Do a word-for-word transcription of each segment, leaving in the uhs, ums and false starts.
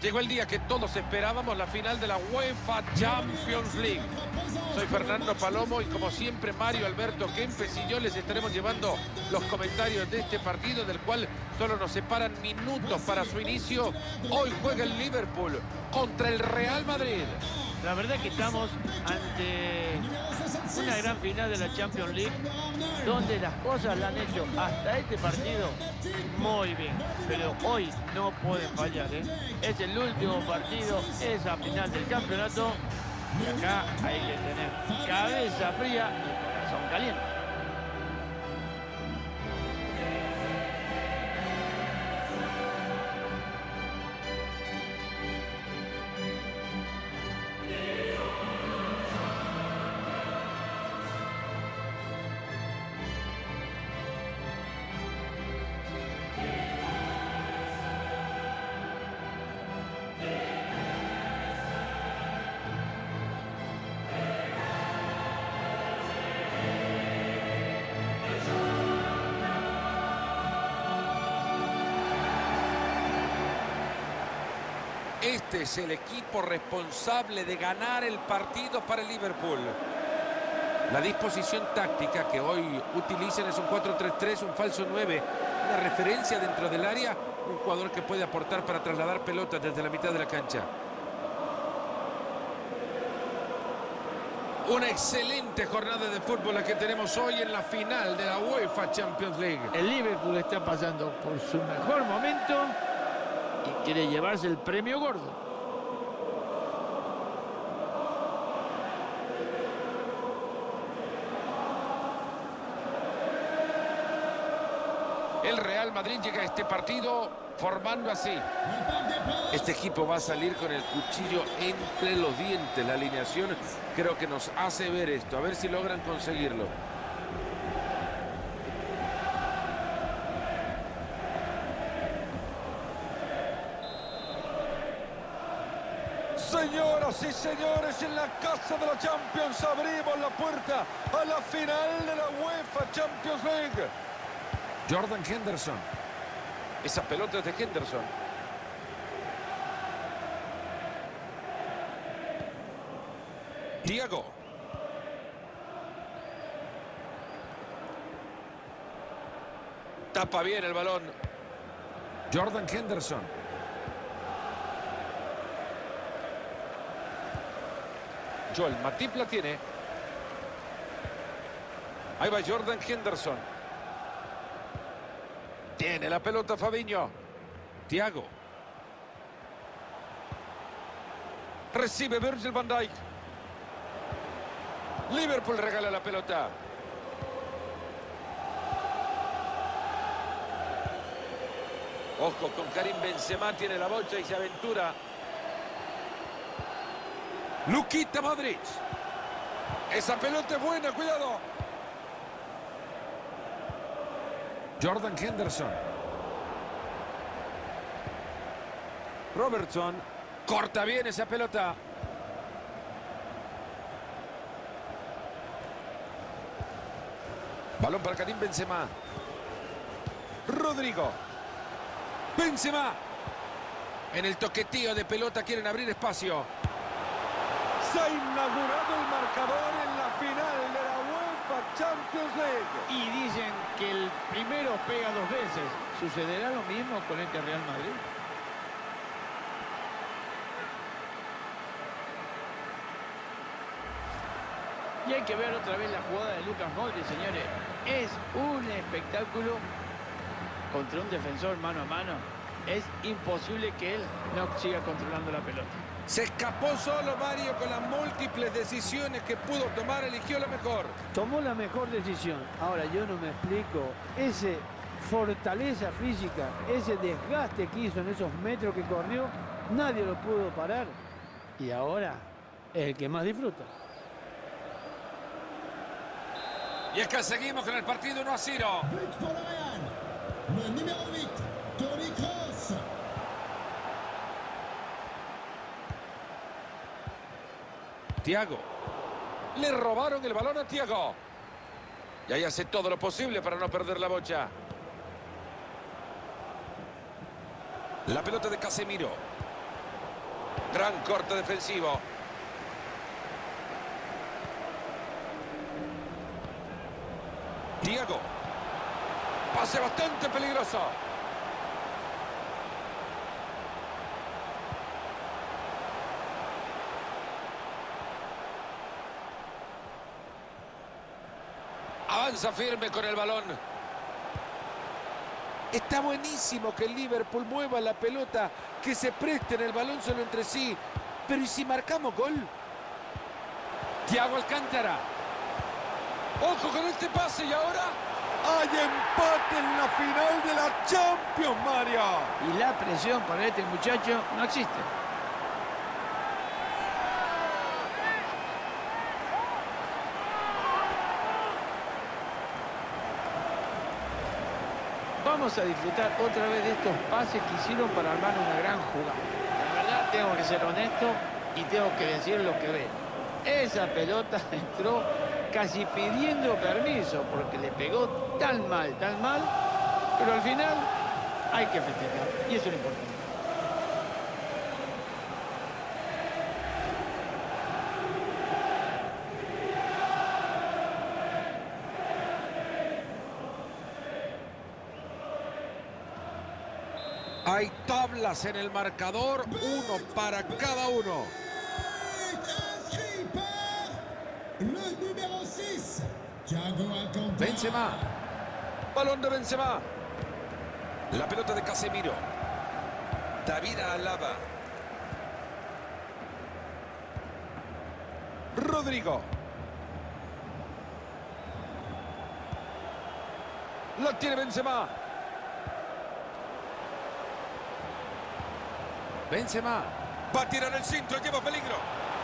Llegó el día que todos esperábamos, la final de la UEFA Champions League. Soy Fernando Palomo y como siempre Mario Alberto Kempes y yo les estaremos llevando los comentarios de este partido, del cual solo nos separan minutos para su inicio. Hoy juega el Liverpool contra el Real Madrid. La verdad que estamos ante una gran final de la Champions League, donde las cosas la han hecho hasta este partido muy bien. Pero hoy no pueden fallar, ¿eh? Es el último partido, es la final del campeonato. Y acá hay que tener cabeza fría y corazón caliente. Este es el equipo responsable de ganar el partido para el Liverpool. La disposición táctica que hoy utilizan es un cuatro tres tres, un falso nueve, una referencia dentro del área, un jugador que puede aportar para trasladar pelotas desde la mitad de la cancha. Una excelente jornada de fútbol la que tenemos hoy en la final de la UEFA Champions League. El Liverpool está pasando por su mejor momento y quiere llevarse el premio gordo. El Real Madrid llega a este partido formando así. Este equipo va a salir con el cuchillo entre los dientes. La alineación creo que nos hace ver esto. A ver si logran conseguirlo. Señoras y señores, en la casa de la Champions abrimos la puerta a la final de la UEFA Champions League. Jordan Henderson. Esa pelota es de Henderson. Thiago. Tapa bien el balón. Jordan Henderson. Joel Matip la tiene. Ahí va Jordan Henderson. Tiene la pelota Fabinho. Thiago. Recibe Virgil van Dijk. Liverpool regala la pelota. Ojo con Karim Benzema, tiene la bocha y se aventura. Luquita Modric. Esa pelota es buena, cuidado. Jordan Henderson. Robertson. Corta bien esa pelota. Balón para Karim Benzema. Rodrigo. Benzema. En el toquetío de pelota quieren abrir espacio. Se ha inaugurado el marcador en la final de la UEFA Champions League. Y dicen que el primero pega dos veces. ¿Sucederá lo mismo con este Real Madrid? Y hay que ver otra vez la jugada de Lucas Modric, señores. Es un espectáculo contra un defensor mano a mano. Es imposible que él no siga controlando la pelota. Se escapó solo Mario con las múltiples decisiones que pudo tomar, eligió la mejor. Tomó la mejor decisión. Ahora yo no me explico. Ese fortaleza física, ese desgaste que hizo en esos metros que corrió, nadie lo pudo parar. Y ahora es el que más disfruta. Y es que seguimos con el partido uno a cero. Thiago. Le robaron el balón a Thiago. Y ahí hace todo lo posible para no perder la bocha. La pelota de Casemiro. Gran corte defensivo. Diego. Pase bastante peligroso. Avanza firme con el balón. Está buenísimo que el Liverpool mueva la pelota, que se presten el balón solo entre sí. Pero ¿y si marcamos gol? Thiago Alcántara. Ojo con este pase y ahora hay empate en la final de la Champions, Mario. Y la presión para este muchacho no existe. Vamos a disfrutar otra vez de estos pases que hicieron para armar una gran jugada. La verdad, tengo que ser honesto y tengo que decir lo que veo. Esa pelota entró casi pidiendo permiso porque le pegó tan mal, tan mal, pero al final hay que festejar y eso es lo importante. Hay tablas en el marcador, uno para cada uno. Benzema. Balón de Benzema. La pelota de Casemiro. David Alaba. Rodrigo. La tiene Benzema. Benzema. Va a tirar el cinto, lleva peligro.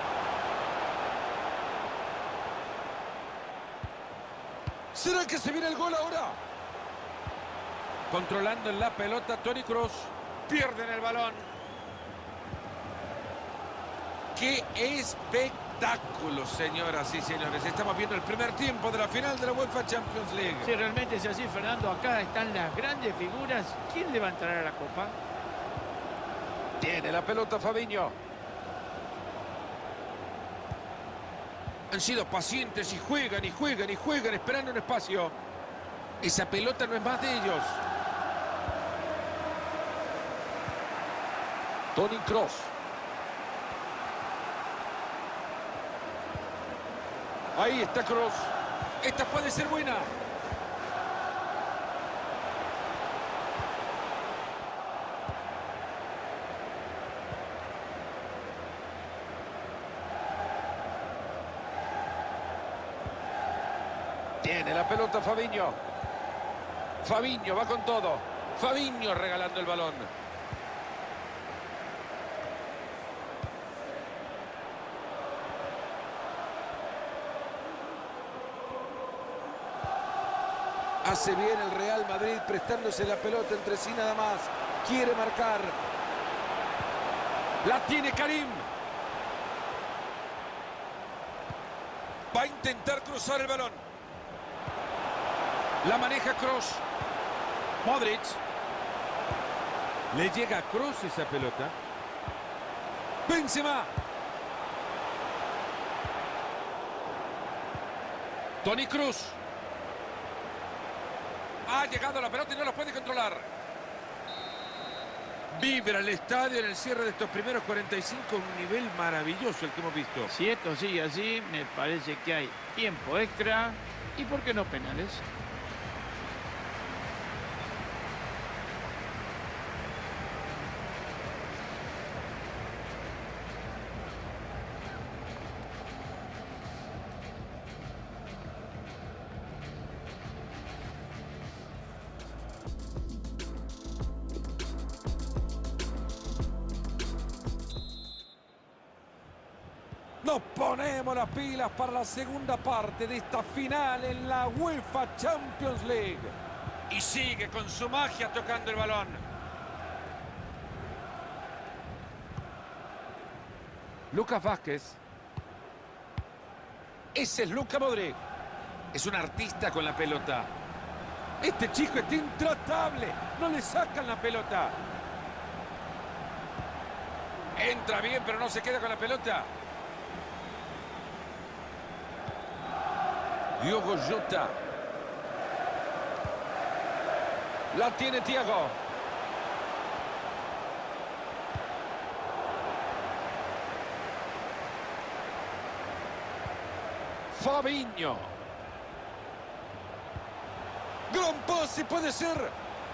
¿Será que se viene el gol ahora? Controlando en la pelota Toni Kroos. Pierden el balón. ¡Qué espectáculo, señoras y señores! Estamos viendo el primer tiempo de la final de la UEFA Champions League. Si realmente es así, Fernando, acá están las grandes figuras. ¿Quién levantará la copa? Tiene la pelota Fabinho. Han sido pacientes y juegan y juegan y juegan esperando un espacio. Esa pelota no es más de ellos. Toni Kroos. Ahí está Kroos. Esta puede ser buena. Tiene la pelota Fabinho. Fabinho va con todo. Fabinho regalando el balón. Hace bien el Real Madrid prestándose la pelota entre sí nada más. Quiere marcar. La tiene Karim. Va a intentar cruzar el balón. La maneja Kroos. Modric. Le llega a Kroos esa pelota. Benzema. Toni Kroos. Ha llegado la pelota y no la puede controlar. Vibra el estadio en el cierre de estos primeros cuarenta y cinco. Un nivel maravilloso el que hemos visto. Si esto sigue así, me parece que hay tiempo extra y ¿por qué no penales? Nos ponemos las pilas para la segunda parte de esta final en la UEFA Champions League. Y sigue con su magia tocando el balón. Lucas Vázquez. Ese es Luka Modric. Es un artista con la pelota. Este chico está intratable. No le sacan la pelota. Entra bien, pero no se queda con la pelota. Diogo Jota. La tiene Thiago. Fabinho. Gran pase, puede ser.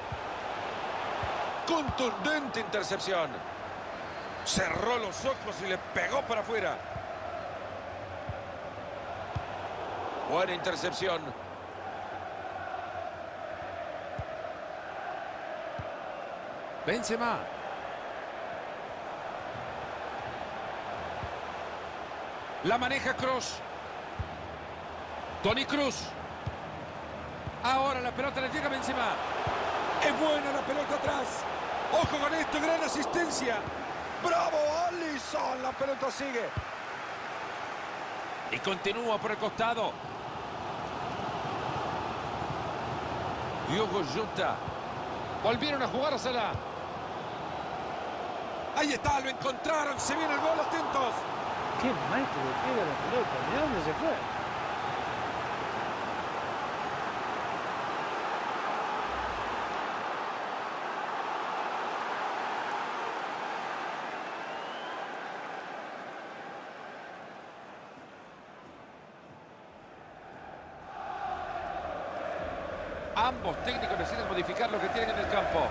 Contundente intercepción. Cerró los ojos y le pegó para afuera. Buena intercepción. Benzema. La maneja Kroos. Toni Kroos. Ahora la pelota le llega a Benzema. Es buena la pelota atrás. Ojo con esto, gran asistencia. ¡Bravo, Alisson! La pelota sigue. Y continúa por el costado. Diogo Jota. Volvieron a jugársela. Ahí está, lo encontraron. Se viene el gol, atentos. Qué mal que le pega la pelota. ¿De dónde se fue? Ambos técnicos deciden modificar lo que tienen en el campo.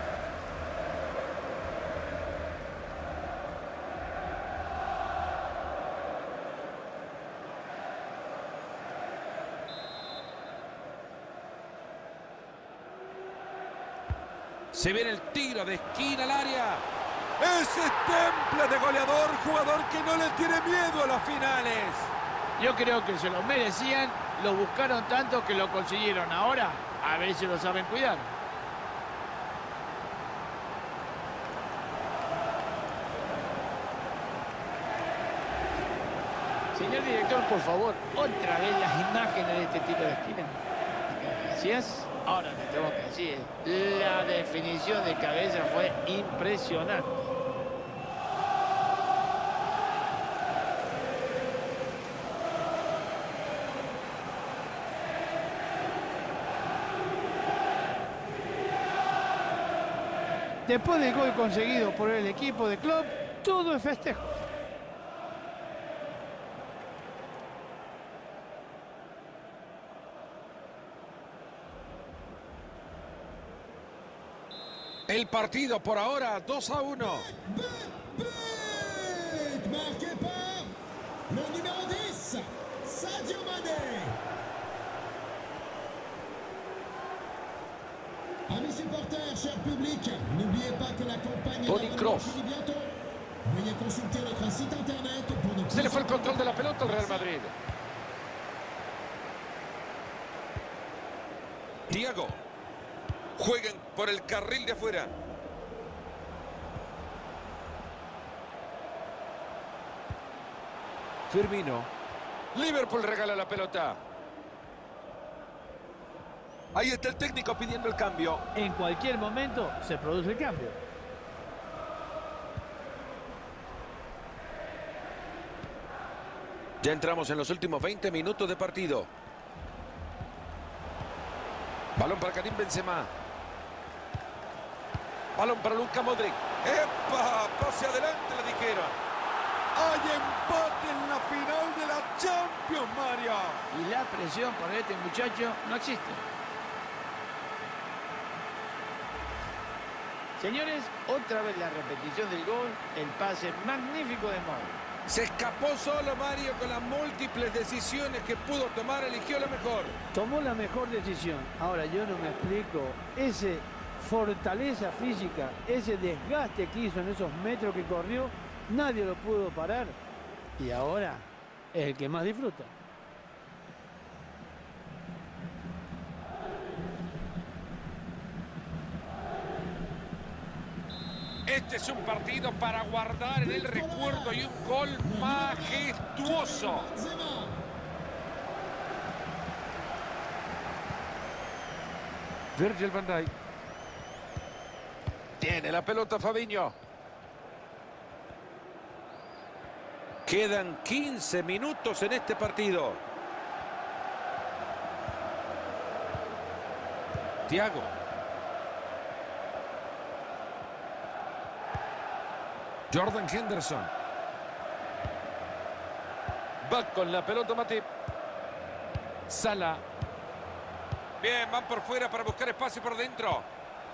Se viene el tiro de esquina al área. Ese temple de goleador, jugador que no le tiene miedo a las finales. Yo creo que se lo merecían, lo buscaron tanto que lo consiguieron. Ahora, a ver si lo saben cuidar. Señor director, por favor, otra vez las imágenes de este tiro de esquina. Gracias. Ahora te tengo que decir, la definición de cabeza fue impresionante. Después del gol conseguido por el equipo de Klopp, todo es festejo. El partido por ahora dos a uno. Marqué par le numéro diez, Sadio Mané. Amis supporters, cher public, n'oubliez pas que la campagne Toni Kroos. finit bientôt. Veuillez consulter notre site internet pour ne Se le fue el control de la pelota al Real Madrid. Thiago. Juegan por el carril de afuera. Firmino. Liverpool regala la pelota. Ahí está el técnico pidiendo el cambio. En cualquier momento se produce el cambio. Ya entramos en los últimos veinte minutos de partido. Balón para Karim Benzema. Balón para Luka Modric. ¡Epa! Pase adelante, le dijeron. Hay empate en la final de la Champions, Mario. Y la presión por este muchacho no existe. Señores, otra vez la repetición del gol, el pase magnífico de Modric. Se escapó solo Mario con las múltiples decisiones que pudo tomar, eligió la mejor. Tomó la mejor decisión. Ahora yo no me explico. Ese fortaleza física, ese desgaste que hizo en esos metros que corrió, nadie lo pudo parar. Y ahora es el que más disfruta. Este es un partido para guardar en el recuerdo y un gol majestuoso. Virgil van Dijk. Tiene la pelota Fabinho. Quedan quince minutos en este partido. Thiago. Jordan Henderson. Va con la pelota Matip. Salah. Bien, van por fuera para buscar espacio por dentro.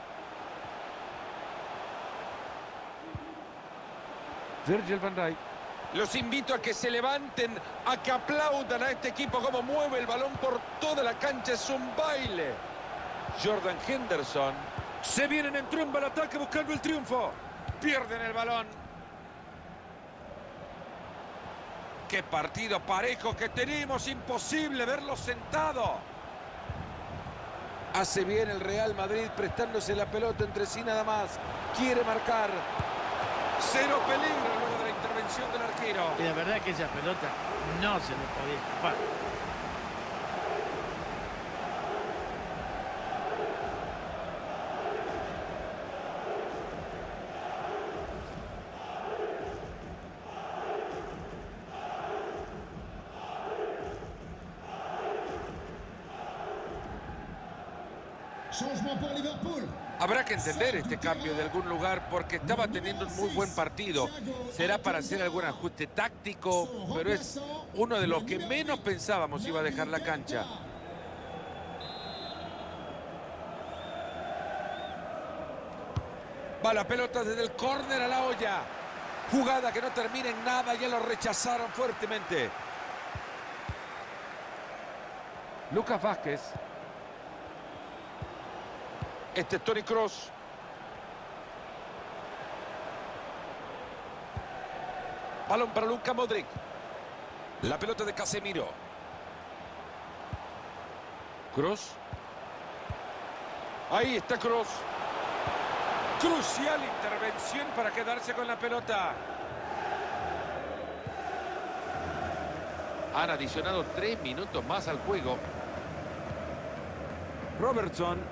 Virgil van Dijk. Los invito a que se levanten, a que aplaudan a este equipo como mueve el balón por toda la cancha. Es un baile. Jordan Henderson. Se vienen en tromba al ataque buscando el triunfo. Pierden el balón. Qué partido parejo que tenemos. Imposible verlo sentado. Hace bien el Real Madrid prestándose la pelota entre sí nada más. Quiere marcar. Cero peligro luego de la intervención del arquero. Y la verdad es que esa pelota no se le podía escapar. Changement pour Liverpool. Habrá que entender este cambio de algún lugar porque estaba teniendo un muy buen partido. Será para hacer algún ajuste táctico, pero es uno de los que menos pensábamos iba a dejar la cancha. Va la pelota desde el córner a la olla. Jugada que no termina en nada, ya lo rechazaron fuertemente. Lucas Vázquez. Este es Toni Kroos. Balón para Luka Modric. La pelota de Casemiro. Kroos. Ahí está Kroos. Crucial intervención para quedarse con la pelota. Han adicionado tres minutos más al juego. Robertson.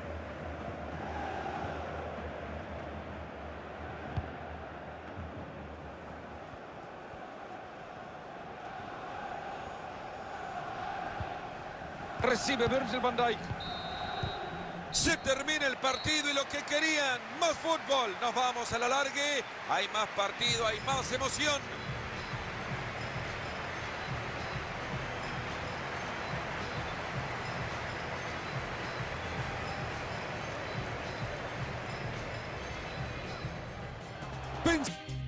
Recibe Virgil van Dijk. Se termina el partido y lo que querían, más fútbol. Nos vamos a la largue. Hay más partido, hay más emoción. Pens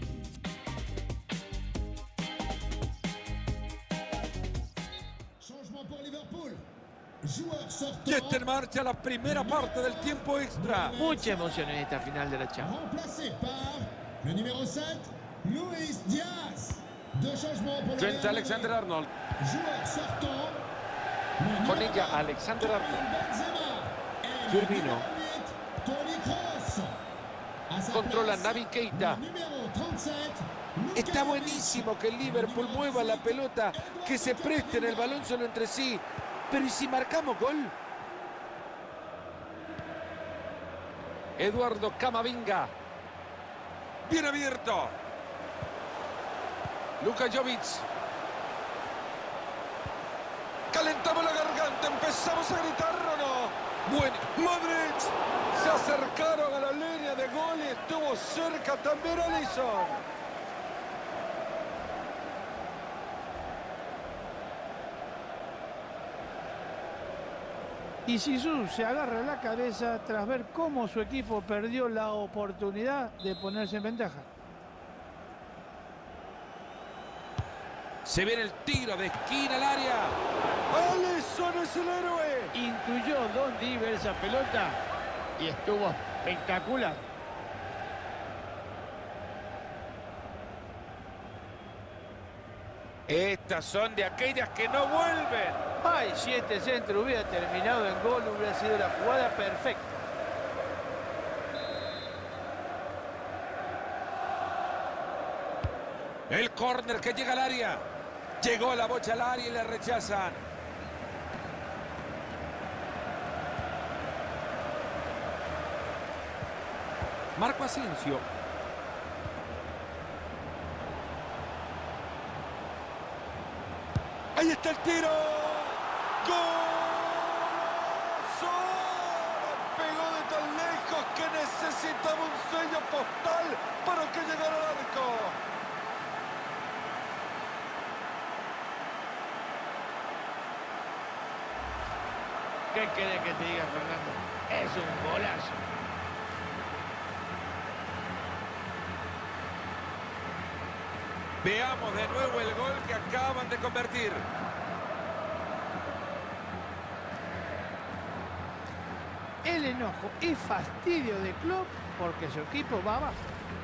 Changement pour Liverpool. Joueur sortant. Ya está en marcha la primera parte del tiempo extra. Mucha emoción en esta final de la Champions. Remplacé par le numéro sept, Luis Diaz. Deux changements pour le Trent Real Alexander-Arnold. Madrid. Joueur sortant. le Con numéro ella Alexander-Arnold. Benzema. Et le Firmino. numéro huit, Toni Kroos. A sa Controla place, Naby Keita. le numéro trente-sept, Luka Está Modric. buenísimo que el Liverpool mueva la pelota, que se presten el balón solo entre sí. Pero ¿y si marcamos gol? Eduardo Camavinga. Bien abierto. Luka Jovic. Calentamos la garganta, empezamos a gritar o no. Bueno, Modric. Se acercaron a la línea de gol y estuvo cerca también Alisson. Y Zizou se agarra la cabeza tras ver cómo su equipo perdió la oportunidad de ponerse en ventaja. Se viene el tiro de esquina al área. Alisson es el héroe. Intuyó dónde iba esa pelota y estuvo espectacular. Estas son de aquellas que no vuelven. Ay, si este centro hubiera terminado en gol, hubiera sido la jugada perfecta. El córner que llega al área. Llegó la bocha al área y le rechazan. Marco Asensio. Ahí está el tiro. ¡Gol! Pegó de tan lejos que necesitaba un sello postal para que llegara al arco. ¿Qué querés que te diga, Fernando? Es un golazo. Veamos de nuevo el gol que acaban de convertir. El enojo y fastidio de Klopp porque su equipo va abajo.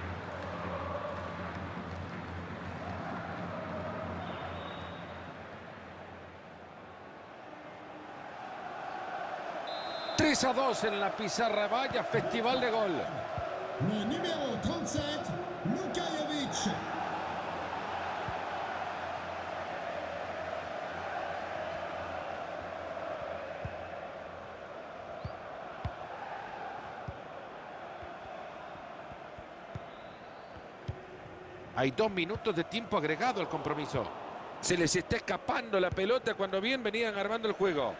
tres a dos en la pizarra. Vaya festival de gol. Le numéro trente-sept, Luka Jovic. Hay dos minutos de tiempo agregado al compromiso. Se les está escapando la pelota cuando bien venían armando el juego.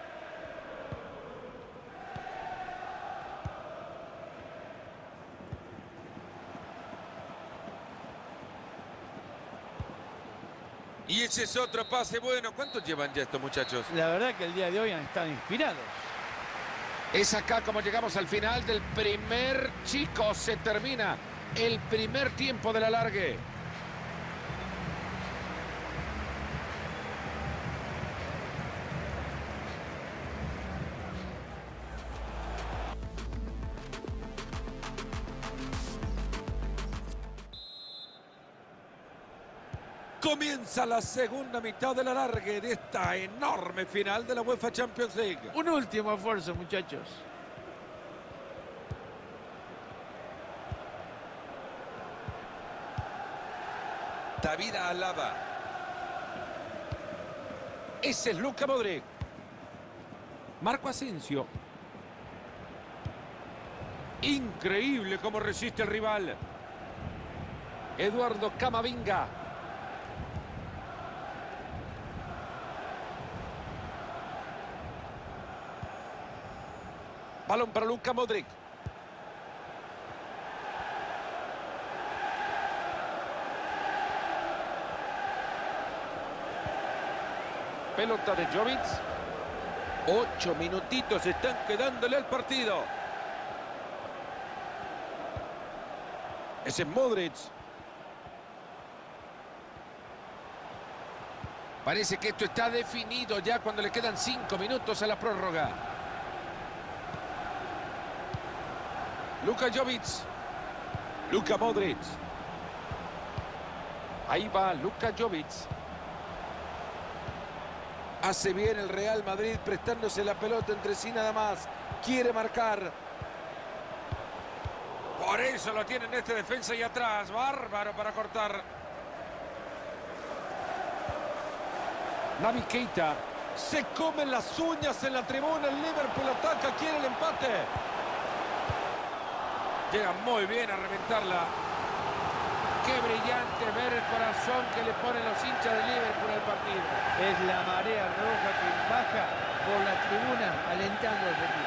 Y ese es otro pase bueno. ¿Cuántos llevan ya estos muchachos? La verdad que el día de hoy han estado inspirados. Es acá como llegamos al final del primer, chicos. Se termina el primer tiempo del alargue. Comienza la segunda mitad del alargue de esta enorme final de la UEFA Champions League. Un último esfuerzo, muchachos. David Alaba. Ese es Luka Modric. Marco Asensio. Increíble cómo resiste el rival. Eduardo Camavinga. Balón para Luka Modric. Pelota de Jovic. Ocho minutitos están quedándole al partido. Ese es Modric. Parece que esto está definido ya cuando le quedan cinco minutos a la prórroga. Luka Jovic. Luka Modric. Ahí va Luka Jovic. Hace bien el Real Madrid prestándose la pelota entre sí nada más. Quiere marcar. Por eso lo tienen este defensa y atrás. Bárbaro para cortar. Naby Keita. Se comen las uñas en la tribuna. El Liverpool ataca. Quiere el empate. Llega muy bien a reventarla. Qué brillante ver el corazón que le ponen los hinchas de Liverpool al partido. Es la marea roja que baja por la tribuna alentando a su equipo.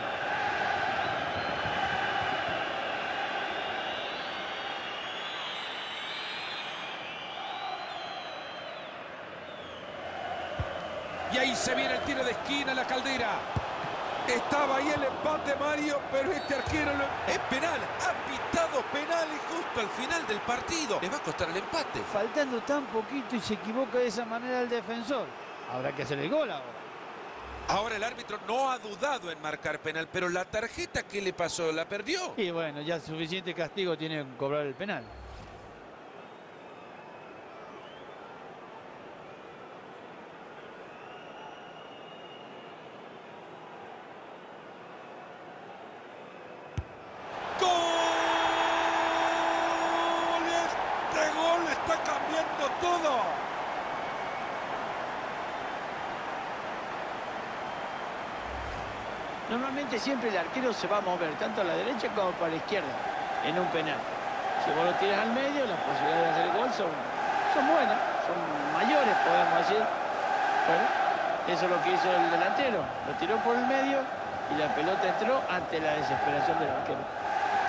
Y ahí se viene el tiro de esquina, la Caldera. Estaba ahí el empate, Mario, pero este arquero lo... Es penal, ha pitado penal y justo al final del partido. Le va a costar el empate. Faltando tan poquito y se equivoca de esa manera el defensor. Habrá que hacer el gol ahora. Ahora el árbitro no ha dudado en marcar penal, pero la tarjeta que le pasó la perdió. Y bueno, ya suficiente castigo tiene que cobrar el penal. Todo. Normalmente siempre el arquero se va a mover tanto a la derecha como para la izquierda en un penal. Si vos lo tiras al medio, las posibilidades de hacer el gol son, son buenas, son mayores, podemos decir. Bueno, eso es lo que hizo el delantero. Lo tiró por el medio y la pelota entró ante la desesperación del arquero.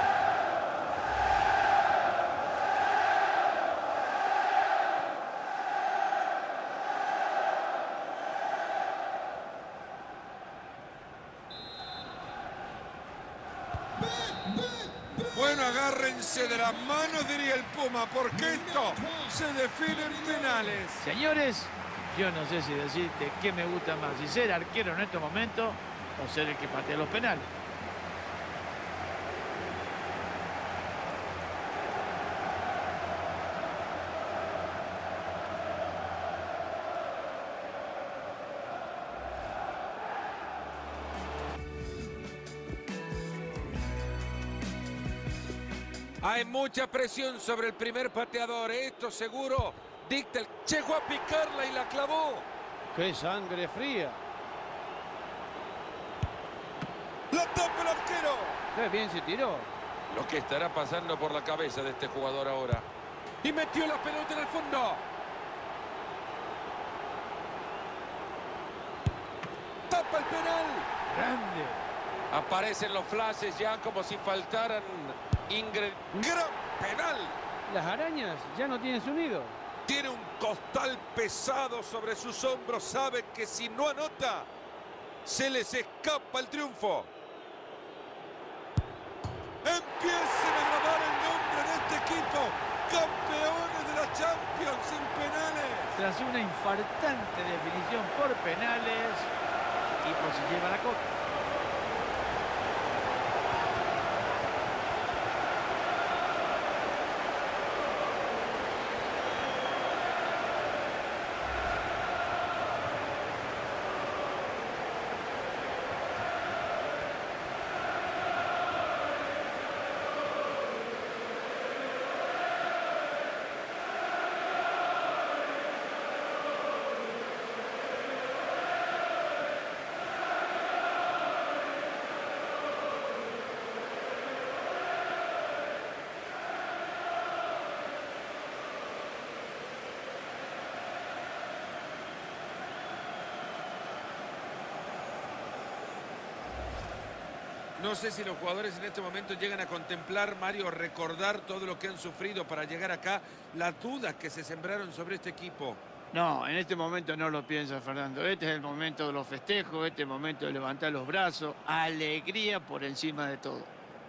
Bueno, agárrense de las manos, diría el Puma, porque esto se define en penales. Señores, yo no sé si decirte qué me gusta más, si ser arquero en estos momentos o ser el que patea los penales. Hay mucha presión sobre el primer pateador. Esto seguro dicta el... Llegó a picarla y la clavó. ¡Qué sangre fría! ¡La tapa el arquero! ¡Qué bien se tiró! Lo que estará pasando por la cabeza de este jugador ahora. Y metió la pelota en el fondo. ¡Tapa el penal! ¡Grande! Aparecen los flashes ya como si faltaran ingresos. ¡Gran penal! Las arañas ya no tienen su nido. Tiene un costal pesado sobre sus hombros. Sabe que si no anota, se les escapa el triunfo. Empiecen a grabar el nombre de este equipo. Campeones de la Champions en penales. Tras una infartante definición por penales, el equipo se lleva la copa. No sé si los jugadores en este momento llegan a contemplar, Mario, recordar todo lo que han sufrido para llegar acá, las dudas que se sembraron sobre este equipo. No, en este momento no lo piensa, Fernando. Este es el momento de los festejos, este es el momento de levantar los brazos, alegría por encima de todo.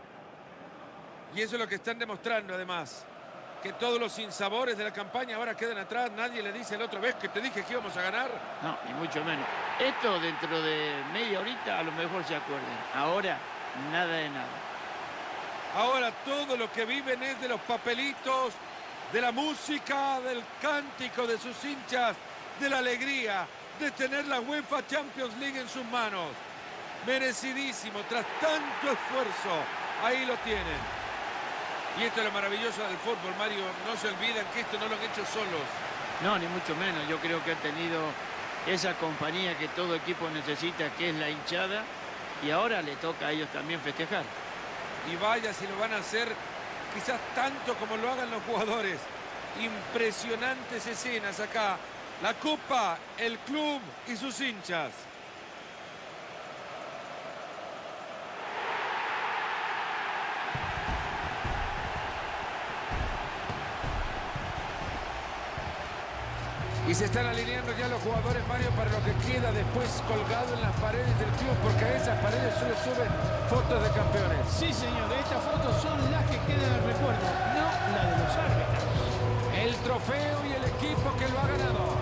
Y eso es lo que están demostrando, además, que todos los sinsabores de la campaña ahora quedan atrás. Nadie le dice al otro, ¿ves que te dije que íbamos a ganar? No, ni mucho menos. Esto dentro de media horita a lo mejor se acuerden. Ahora, nada de nada. Ahora todo lo que viven es de los papelitos, de la música, del cántico de sus hinchas, de la alegría de tener la UEFA Champions League en sus manos. Merecidísimo, tras tanto esfuerzo. Ahí lo tienen. Y esto es lo maravilloso del fútbol, Mario. No se olviden que esto no lo han hecho solos. No, ni mucho menos. Yo creo que han tenido esa compañía que todo equipo necesita, que es la hinchada. Y ahora le toca a ellos también festejar. Y vaya si lo van a hacer quizás tanto como lo hagan los jugadores. Impresionantes escenas acá. La Copa, el club y sus hinchas. Y se están alineando ya los jugadores, Mario, para lo que queda después colgado en las paredes del club, porque a esas paredes solo suben fotos de campeones. Sí, señor, estas fotos son las que quedan en el recuerdo, no la de los árbitros. El trofeo y el equipo que lo ha ganado.